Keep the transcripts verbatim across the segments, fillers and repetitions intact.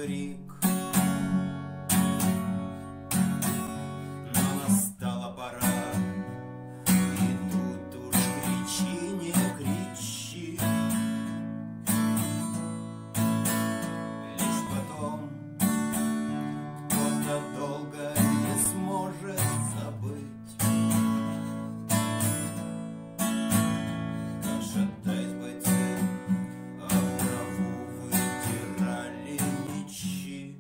коврик. Но настала пора, и тут уж кричи, не кричи. Лишь потом кто-то долго не сможет забыть, как шатаясь бойцы об траву вытирали мечи,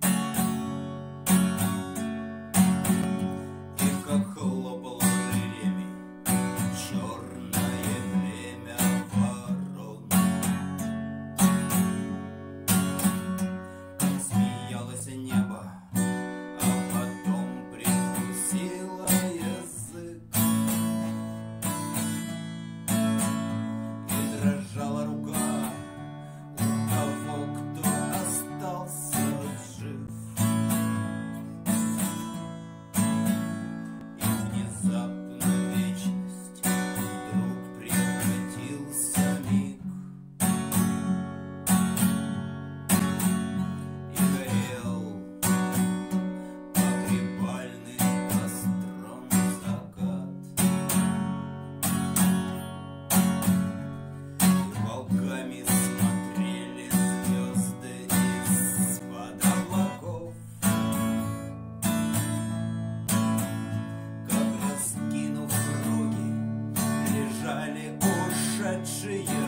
и как хлопало крыльями черное время ворон, как смеялось небо, а потом прикусило язык, и дрожала рука у того, кто остался жив. И внезапно вечность вдруг превратился миг, и горел погребальный костром закат, и волками смотрели звезды из-под облаков, как, раскинув руки, лежали ушедшие